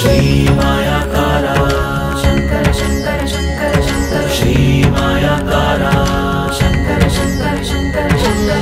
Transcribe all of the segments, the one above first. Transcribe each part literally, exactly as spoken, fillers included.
ಶ್ರೀ ಮಾಯಾಕಾರ ಶಂಕರ ಶಂಕರ ಶಂಕರ ಶಂಕರ ಶ್ರೀ ಮಾಯಾಕಾರ ಶಂಕರ ಶಂಕರ ಶಂಕರ ಶಂಕರ.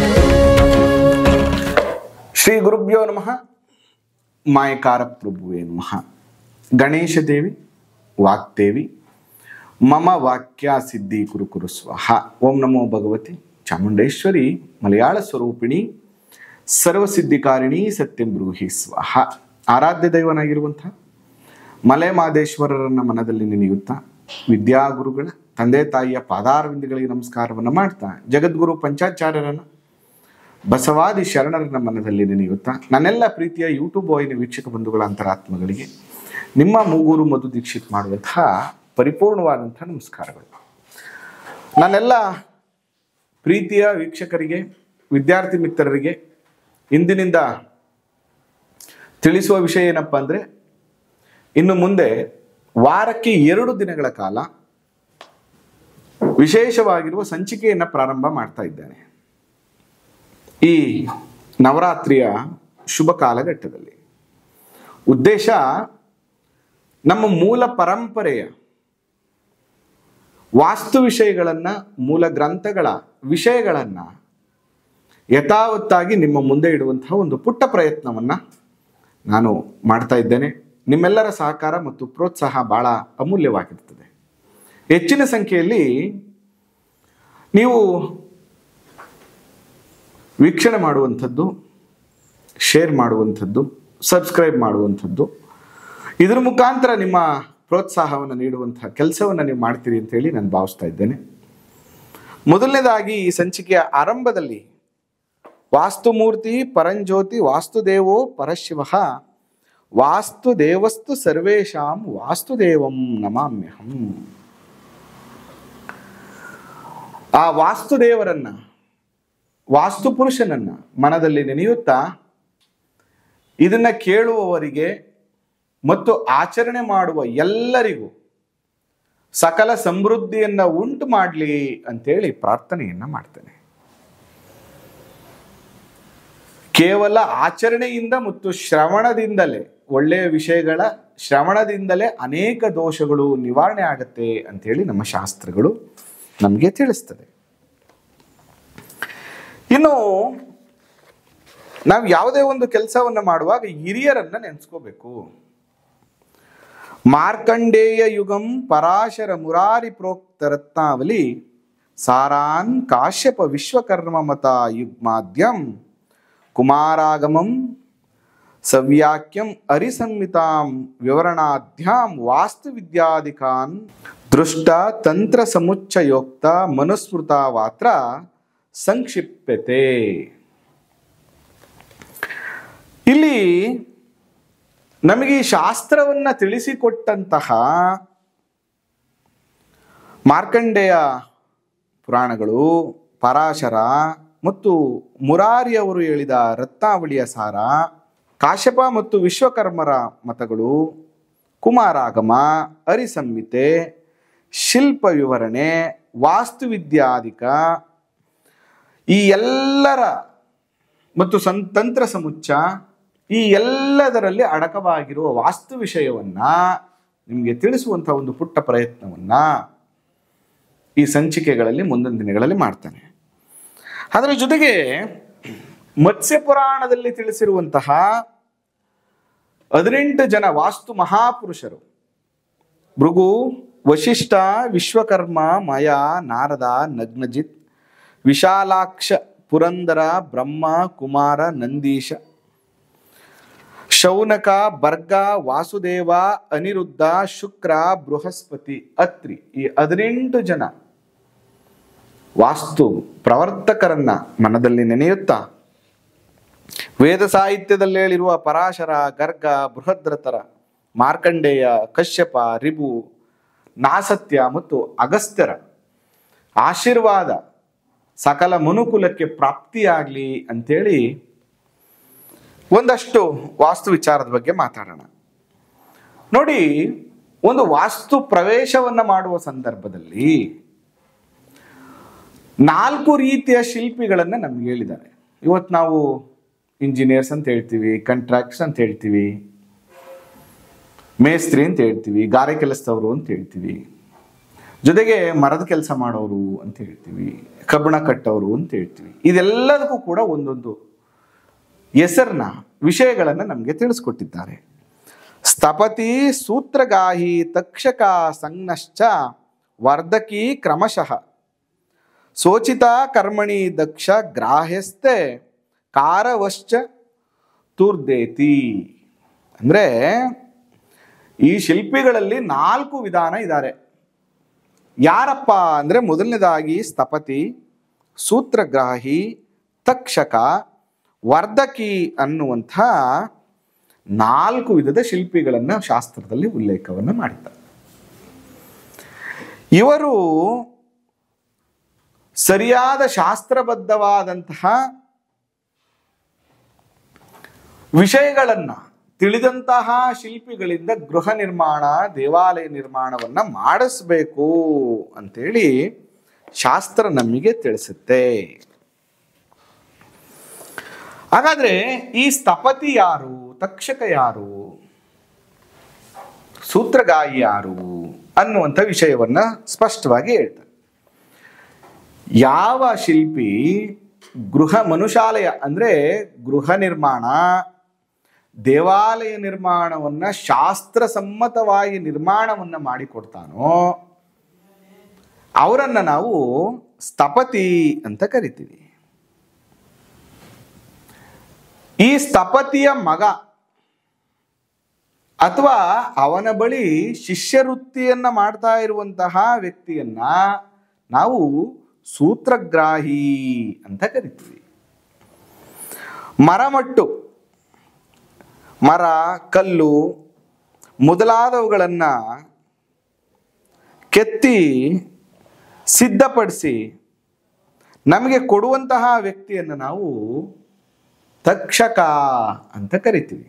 ಶ್ರೀ ಗುರುಭ್ಯೋ ನಮಃ. ಮಾಯಕಾರ ಪ್ರಭುವೇ ನಮಃ. ಗಣೇಶ ದೇವಿ ವಾಗ್ದೇವಿ ಮಮ ವಾಕ್ಯ ಸಿದ್ಧಿ ಕುರು ಕುರು ಸ್ವಹ. ಓಂ ನಮೋ ಭಗವತಿ ಚಾಮುಂಡೇಶ್ವರಿ ಮಲಯಾಳ ಸ್ವರೂಪಿಣಿ ಸರ್ವಸಿದ್ಧಿಕಾರಿಣಿ ಸತ್ಯಂ ಬ್ರೂಹಿ ಸ್ವಹ. ಆರಾಧ್ಯ ದೈವನಾಗಿರುವಂಥ ಮಲೆ ಮಾದೇಶ್ವರರನ್ನ ಮನದಲ್ಲಿ ನೆನೆಯುತ್ತಾ ವಿದ್ಯಾಗುರುಗಳ ತಂದೆ ತಾಯಿಯ ಪಾದಾರವಿಂದಗಳಿಗೆ ನಮಸ್ಕಾರವನ್ನು ಮಾಡ್ತಾ ಜಗದ್ಗುರು ಪಂಚಾಚಾರ್ಯರನ್ನ ಬಸವಾದಿ ಶರಣರನ್ನ ಮನದಲ್ಲಿ ನೆನೆಯುತ್ತಾ ನನ್ನೆಲ್ಲ ಪ್ರೀತಿಯ ಯೂಟ್ಯೂಬ್ ವಾಹಿನಿ ವೀಕ್ಷಕ ಬಂಧುಗಳ ಅಂತರಾತ್ಮಗಳಿಗೆ ನಿಮ್ಮ ಮೂಗೂರು ಮಧು ದೀಕ್ಷಿತ್ ಮಾಡುವಂತಹ ಪರಿಪೂರ್ಣವಾದಂಥ ನಮಸ್ಕಾರಗಳು. ನನ್ನೆಲ್ಲ ಪ್ರೀತಿಯ ವೀಕ್ಷಕರಿಗೆ ವಿದ್ಯಾರ್ಥಿ ಮಿತ್ರರಿಗೆ ಇಂದಿನಿಂದ ತಿಳಿಸುವ ವಿಷಯ ಏನಪ್ಪ ಅಂದರೆ, ಇನ್ನು ಮುಂದೆ ವಾರಕ್ಕೆ ಎರಡು ದಿನಗಳ ಕಾಲ ವಿಶೇಷವಾಗಿರುವ ಸಂಚಿಕೆಯನ್ನು ಪ್ರಾರಂಭ ಮಾಡ್ತಾ ಇದ್ದೇನೆ. ಈ ನವರಾತ್ರಿಯ ಶುಭ ಕಾಲಘಟ್ಟದಲ್ಲಿ ಉದ್ದೇಶ ನಮ್ಮ ಮೂಲ ಪರಂಪರೆಯ ವಾಸ್ತು ವಿಷಯಗಳನ್ನು, ಮೂಲ ಗ್ರಂಥಗಳ ವಿಷಯಗಳನ್ನು ಯಥಾವತ್ತಾಗಿ ನಿಮ್ಮ ಮುಂದೆ ಇಡುವಂತಹ ಒಂದು ಪುಟ್ಟ ಪ್ರಯತ್ನವನ್ನು ನಾನು ಮಾಡ್ತಾ ಇದ್ದೇನೆ. ನಿಮ್ಮೆಲ್ಲರ ಸಹಕಾರ ಮತ್ತು ಪ್ರೋತ್ಸಾಹ ಬಹಳ ಅಮೂಲ್ಯವಾಗಿರ್ತದೆ. ಹೆಚ್ಚಿನ ಸಂಖ್ಯೆಯಲ್ಲಿ ನೀವು ವೀಕ್ಷಣೆ ಮಾಡುವಂಥದ್ದು, ಶೇರ್ ಮಾಡುವಂಥದ್ದು, ಸಬ್ಸ್ಕ್ರೈಬ್ ಮಾಡುವಂಥದ್ದು, ಇದರ ಮುಖಾಂತರ ನಿಮ್ಮ ಪ್ರೋತ್ಸಾಹವನ್ನು ನೀಡುವಂತಹ ಕೆಲಸವನ್ನು ನೀವು ಮಾಡ್ತೀರಿ ಅಂತೇಳಿ ನಾನು ಭಾವಿಸ್ತಾ ಇದ್ದೇನೆ. ಮೊದಲನೇದಾಗಿ ಈ ಸಂಚಿಕೆಯ ಆರಂಭದಲ್ಲಿ ವಾಸ್ತುಮೂರ್ತಿ ಪರಂಜ್ಯೋತಿ ವಾಸ್ತುದೇವೋ ಪರಶಿವ ವಾಸ್ತು ದೇವಸ್ತು ಸರ್ವೇಶಾಂ ವಾಸ್ತುದೇವಂ ನಮಾಮ್ಯಹಂ. ಆ ವಾಸ್ತುದೇವರನ್ನ, ವಾಸ್ತು ಪುರುಷನನ್ನ ಮನದಲ್ಲಿ ನೆನೆಯುತ್ತಾ ಇದನ್ನ ಕೇಳುವವರಿಗೆ ಮತ್ತು ಆಚರಣೆ ಮಾಡುವ ಎಲ್ಲರಿಗೂ ಸಕಲ ಸಮೃದ್ಧಿಯನ್ನ ಉಂಟು ಮಾಡಲಿ ಅಂತೇಳಿ ಪ್ರಾರ್ಥನೆಯನ್ನ ಮಾಡ್ತೇನೆ. ಕೇವಲ ಆಚರಣೆಯಿಂದ ಮತ್ತು ಶ್ರವಣದಿಂದಲೇ, ಒಳ್ಳೆಯ ವಿಷಯಗಳ ಶ್ರವಣದಿಂದಲೇ ಅನೇಕ ದೋಷಗಳು ನಿವಾರಣೆ ಆಗತ್ತೆ ಅಂತೇಳಿ ನಮ್ಮ ಶಾಸ್ತ್ರಗಳು ನಮಗೆ ತಿಳಿಸ್ತದೆ. ಇನ್ನು ನಾವು ಯಾವುದೇ ಒಂದು ಕೆಲಸವನ್ನು ಮಾಡುವಾಗ ಹಿರಿಯರನ್ನ ನೆನೆಸ್ಕೋಬೇಕು. ಮಾರ್ಕಂಡೇಯ ಯುಗಂ ಪರಾಶರ ಮುರಾರಿ ಪ್ರೋಕ್ತ ರತ್ನಾವಲಿ ಸಾರಾನ್ ಕಾಶ್ಯಪ ವಿಶ್ವಕರ್ಮ ಮತ ಯುಗ್ಮಾದ್ಯಂ ಕುಮಾರಾಗಮಂ ಸವ್ಯಾಕ್ಯಂ ಅರಿಸಂಹಿತಾಂ ವಿವರಣಾಧ್ಯಾಂ ವಾಸ್ತು ವಿದ್ಯಾಧಿಕಾನ್ ದೃಷ್ಟ ತಂತ್ರ ಸಮುಚ್ಚಯೋಕ್ತ ಮನುಸ್ಮೃತ ವಾತ್ರ ಸಂಕ್ಷಿಪ್ಯತೆ. ಇಲ್ಲಿ ನಮಗೆ ಈ ಶಾಸ್ತ್ರವನ್ನ ತಿಳಿಸಿಕೊಟ್ಟಂತಹ ಮಾರ್ಕಂಡೇಯ ಪುರಾಣಗಳು, ಪರಾಶರ ಮತ್ತು ಮುರಾರಿಯವರು ಹೇಳಿದ ರತ್ನಾವಳಿಯ ಸಾರ, ಕಾಶ್ಯಪ ಮತ್ತು ವಿಶ್ವಕರ್ಮರ ಮತಗಳು, ಕುಮಾರಾಗಮ, ಹರಿಸಂಹಿತೆ, ಶಿಲ್ಪ ವಿವರಣೆ, ವಾಸ್ತುವಿದ್ಯಾಧಿಕ, ಈ ಎಲ್ಲರ ಮತ್ತು ಸಂತಂತ್ರ ಸಮುಚ್ಚ, ಈ ಎಲ್ಲದರಲ್ಲಿ ಅಡಕವಾಗಿರುವ ವಾಸ್ತು ವಿಷಯವನ್ನ ನಿಮಗೆ ತಿಳಿಸುವಂತಹ ಒಂದು ಪುಟ್ಟ ಪ್ರಯತ್ನವನ್ನ ಈ ಸಂಚಿಕೆಗಳಲ್ಲಿ ಮುಂದಿನ ದಿನಗಳಲ್ಲಿ ಮಾಡ್ತಾನೆ. ಅದರ ಜೊತೆಗೆ ಮತ್ಸ್ಯ ಪುರಾಣದಲ್ಲಿ ತಿಳಿಸಿರುವಂತಹ ಹದಿನೆಂಟು ಜನ ವಾಸ್ತು ಮಹಾಪುರುಷರು, ಭೃಗು, ವಶಿಷ್ಠ, ವಿಶ್ವಕರ್ಮ, ಮಯ, ನಾರದ, ನಗ್ನಜಿತ್, ವಿಶಾಲಾಕ್ಷ, ಪುರಂದರ, ಬ್ರಹ್ಮ, ಕುಮಾರ, ನಂದೀಶ, ಶೌನಕ, ಬರ್ಗ, ವಾಸುದೇವ, ಅನಿರುದ್ಧ, ಶುಕ್ರ, ಬೃಹಸ್ಪತಿ, ಅತ್ರಿ, ಈ ಹದಿನೆಂಟು ಜನ ವಾಸ್ತು ಪ್ರವರ್ತಕರನ್ನ ಮನದಲ್ಲಿ ನೆನೆಯುತ್ತಾ ವೇದ ಸಾಹಿತ್ಯದಲ್ಲಿ ಹೇಳಿರುವ ಪರಾಶರ, ಗರ್ಗ, ಬೃಹದ್ರಥರ, ಮಾರ್ಕಂಡೇಯ, ಕಶ್ಯಪ, ರಿಭು, ನಾಸತ್ಯ ಮತ್ತು ಅಗಸ್ತ್ಯರ ಆಶೀರ್ವಾದ ಸಕಲ ಮನುಕುಲಕ್ಕೆ ಪ್ರಾಪ್ತಿಯಾಗಲಿ ಅಂತೇಳಿ ಒಂದಷ್ಟು ವಾಸ್ತು ವಿಚಾರದ ಬಗ್ಗೆ ಮಾತಾಡೋಣ. ನೋಡಿ, ಒಂದು ವಾಸ್ತು ಪ್ರವೇಶವನ್ನ ಮಾಡುವ ಸಂದರ್ಭದಲ್ಲಿ ನಾಲ್ಕು ರೀತಿಯ ಶಿಲ್ಪಿಗಳನ್ನ ನಮ್ಗೆ ಹೇಳಿದ್ದಾರೆ. ಇವತ್ತು ನಾವು ಇಂಜಿನಿಯರ್ಸ್ ಅಂತ ಹೇಳ್ತೀವಿ, ಕಾಂಟ್ರಾಕ್ಟ್ಸ್ ಅಂತ ಹೇಳ್ತೀವಿ, ಮೇಸ್ತ್ರಿ ಅಂತ ಹೇಳ್ತೀವಿ, ಗಾರೆ ಕೆಲಸದವರು ಅಂತ ಹೇಳ್ತೀವಿ, ಜೊತೆಗೆ ಮರದ ಕೆಲಸ ಮಾಡೋರು ಅಂತ ಹೇಳ್ತೀವಿ, ಕಬ್ಬಣ ಕಟ್ಟೋರು ಅಂತ ಹೇಳ್ತೀವಿ. ಇದೆಲ್ಲದಕ್ಕೂ ಕೂಡ ಒಂದೊಂದು ಹೆಸರನ್ನ ವಿಷಯಗಳನ್ನು ನಮಗೆ ತಿಳಿಸ್ಕೊಟ್ಟಿದ್ದಾರೆ. ಸ್ಥಪತಿ, ಸೂತ್ರಗಾಹಿ, ತಕ್ಷಕ, ಸಂಜ್ಞಶ್ಚ, ವರ್ಧಕಿ ಕ್ರಮಶಃ, ಸೋಚಿತ ಕರ್ಮಣಿ ದಕ್ಷ, ಗ್ರಾಹ್ಯಸ್ಥೆ ಕಾರವಶ್ಚ ತುರ್ದೇತಿ. ಅಂದರೆ ಈ ಶಿಲ್ಪಿಗಳಲ್ಲಿ ನಾಲ್ಕು ವಿಧಾನ ಇದ್ದಾರೆ. ಯಾರಪ್ಪ ಅಂದರೆ ಮೊದಲನೇದಾಗಿ ಸ್ಥಪತಿ, ಸೂತ್ರಗ್ರಾಹಿ, ತಕ್ಷಕ, ವರ್ಧಕಿ ಅನ್ನುವಂಥ ನಾಲ್ಕು ವಿಧದ ಶಿಲ್ಪಿಗಳನ್ನು ಶಾಸ್ತ್ರದಲ್ಲಿ ಉಲ್ಲೇಖವನ್ನು ಮಾಡಿದ್ದಾರೆ. ಇವರು ಸರಿಯಾದ ಶಾಸ್ತ್ರಬದ್ಧವಾದಂತಹ ವಿಷಯಗಳನ್ನು ತಿಳಿದಂತಹ ಶಿಲ್ಪಿಗಳಿಂದ ಗೃಹ ನಿರ್ಮಾಣ, ದೇವಾಲಯ ನಿರ್ಮಾಣವನ್ನ ಮಾಡಿಸ್ಬೇಕು ಅಂತೇಳಿ ಶಾಸ್ತ್ರ ನಮಗೆ ತಿಳಿಸುತ್ತೆ. ಹಾಗಾದ್ರೆ ಈ ಸ್ಥಪತಿ ಯಾರು, ತಕ್ಷಕ ಯಾರು, ಸೂತ್ರಗಾಯಿ ಯಾರು ಅನ್ನುವಂಥ ವಿಷಯವನ್ನ ಸ್ಪಷ್ಟವಾಗಿ ಹೇಳ್ತಾರೆ. ಯಾವ ಶಿಲ್ಪಿ ಗೃಹ ಮನುಷಾಲಯ ಅಂದ್ರೆ ಗೃಹ ನಿರ್ಮಾಣ, ದೇವಾಲಯ ನಿರ್ಮಾಣವನ್ನ ಶಾಸ್ತ್ರ ಸಮ್ಮತವಾಗಿ ನಿರ್ಮಾಣವನ್ನ ಮಾಡಿಕೊಡ್ತಾನೋ ಅವರನ್ನ ನಾವು ಸ್ಥಪತಿ ಅಂತ ಕರಿತೀವಿ. ಈ ಸ್ಥಪತಿಯ ಮಗ ಅಥವಾ ಅವನ ಬಳಿ ಶಿಷ್ಯವೃತ್ತಿಯನ್ನ ಮಾಡ್ತಾ ಇರುವಂತಹ ವ್ಯಕ್ತಿಯನ್ನ ನಾವು ಸೂತ್ರಗ್ರಾಹಿ ಅಂತ ಕರಿತೀವಿ. ಮರಮಟ್ಟು, ಮರ, ಕಲ್ಲು ಮೊದಲಾದವುಗಳನ್ನು ಕೆತ್ತಿ ಸಿದ್ಧಪಡಿಸಿ ನಮಗೆ ಕೊಡುವಂತಹ ವ್ಯಕ್ತಿಯನ್ನು ನಾವು ತಕ್ಷಕ ಅಂತ ಕರಿತೀವಿ.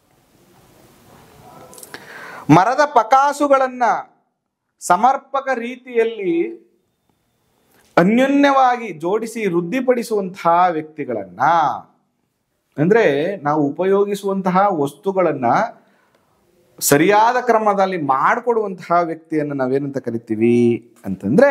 ಮರದ ಪಕಾಸುಗಳನ್ನು ಸಮರ್ಪಕ ರೀತಿಯಲ್ಲಿ ಅನ್ಯೋನ್ಯವಾಗಿ ಜೋಡಿಸಿ ವೃದ್ಧಿಪಡಿಸುವಂತಹ ವ್ಯಕ್ತಿಗಳನ್ನ, ಅಂದ್ರೆ ನಾವು ಉಪಯೋಗಿಸುವಂತಹ ವಸ್ತುಗಳನ್ನ ಸರಿಯಾದ ಕ್ರಮದಲ್ಲಿ ಮಾಡಿಕೊಡುವಂತಹ ವ್ಯಕ್ತಿಯನ್ನು ನಾವೇನಂತ ಕರಿತೀವಿ ಅಂತಂದ್ರೆ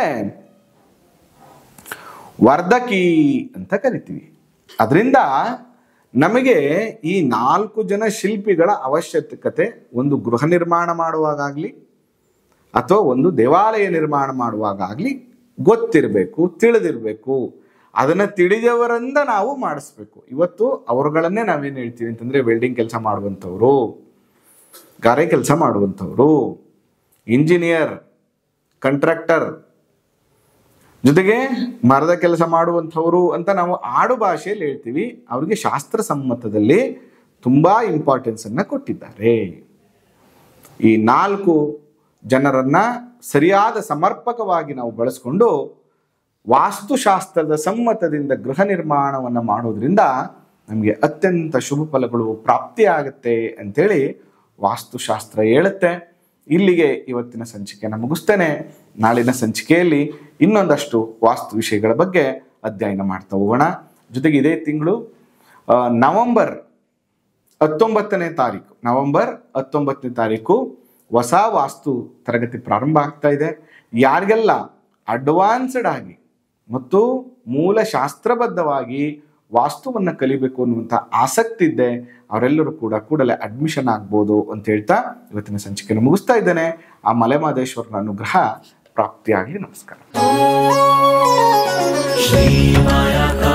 ವರ್ಧಕಿ ಅಂತ ಕರಿತೀವಿ. ಅದರಿಂದ ನಮಗೆ ಈ ನಾಲ್ಕು ಜನ ಶಿಲ್ಪಿಗಳ ಅವಶ್ಯಕತೆ ಒಂದು ಗೃಹ ನಿರ್ಮಾಣ ಮಾಡುವಾಗಲಿ ಅಥವಾ ಒಂದು ದೇವಾಲಯ ನಿರ್ಮಾಣ ಮಾಡುವಾಗಲಿ ಗೊತ್ತಿರಬೇಕು, ತಿಳಿದಿರಬೇಕು. ಅದನ್ನ ತಿಳಿದವರಿಂದ ನಾವು ಮಾಡಿಸ್ಬೇಕು. ಇವತ್ತು ಅವರುಗಳನ್ನೇ ನಾವೇನು ಹೇಳ್ತೀವಿ ಅಂತಂದ್ರೆ ವೆಲ್ಡಿಂಗ್ ಕೆಲಸ ಮಾಡುವಂಥವ್ರು, ಗಾರೆ ಕೆಲಸ ಮಾಡುವಂಥವ್ರು, ಇಂಜಿನಿಯರ್, ಕಾಂಟ್ರಾಕ್ಟರ್, ಜೊತೆಗೆ ಮರದ ಕೆಲಸ ಮಾಡುವಂಥವ್ರು ಅಂತ ನಾವು ಆಡು ಭಾಷೆಯಲ್ಲಿ ಹೇಳ್ತೀವಿ. ಅವರಿಗೆ ಶಾಸ್ತ್ರ ಸಮ್ಮತದಲ್ಲಿ ತುಂಬಾ ಇಂಪಾರ್ಟೆನ್ಸ್ ಅನ್ನ ಕೊಟ್ಟಿದ್ದಾರೆ. ಈ ನಾಲ್ಕು ಜನರನ್ನ ಸರಿಯಾದ ಸಮರ್ಪಕವಾಗಿ ನಾವು ಬಳಸ್ಕೊಂಡು ವಾಸ್ತುಶಾಸ್ತ್ರದ ಸಮ್ಮತದಿಂದ ಗೃಹ ನಿರ್ಮಾಣವನ್ನು ಮಾಡೋದ್ರಿಂದ ನಮಗೆ ಅತ್ಯಂತ ಶುಭ ಫಲಗಳು ಪ್ರಾಪ್ತಿಯಾಗುತ್ತೆ ಅಂತೇಳಿ ವಾಸ್ತುಶಾಸ್ತ್ರ ಹೇಳುತ್ತೆ. ಇಲ್ಲಿಗೆ ಇವತ್ತಿನ ಸಂಚಿಕೆಯನ್ನು ಮುಗಿಸ್ತೇನೆ. ನಾಳಿನ ಸಂಚಿಕೆಯಲ್ಲಿ ಇನ್ನೊಂದಷ್ಟು ವಾಸ್ತು ವಿಷಯಗಳ ಬಗ್ಗೆ ಅಧ್ಯಯನ ಮಾಡ್ತಾ ಹೋಗೋಣ. ಜೊತೆಗೆ ಇದೇ ತಿಂಗಳು ನವೆಂಬರ್ ಹತ್ತೊಂಬತ್ತನೇ ತಾರೀಕು ನವೆಂಬರ್ ಹತ್ತೊಂಬತ್ತನೇ ತಾರೀಕು ಹೊಸ ವಾಸ್ತು ತರಗತಿ ಪ್ರಾರಂಭ ಆಗ್ತಾ ಇದೆ. ಯಾರಿಗೆಲ್ಲ ಅಡ್ವಾನ್ಸ್ಡ್ ಆಗಿ ಮತ್ತು ಮೂಲ ಶಾಸ್ತ್ರಬದ್ಧವಾಗಿ ವಾಸ್ತುವನ್ನು ಕಲಿಬೇಕು ಅನ್ನುವಂಥ ಆಸಕ್ತಿ ಇದೆ ಅವರೆಲ್ಲರೂ ಕೂಡ ಕೂಡಲೇ ಅಡ್ಮಿಷನ್ ಆಗ್ಬೋದು ಅಂತ ಹೇಳ್ತಾ ಇವತ್ತಿನ ಸಂಚಿಕೆಯನ್ನು ಮುಗಿಸ್ತಾ ಇದ್ದೇನೆ. ಆ ಮಲೆಮಹದೇಶ್ವರನ ಅನುಗ್ರಹ ಪ್ರಾಪ್ತಿಯಾಗಲಿ. ನಮಸ್ಕಾರ.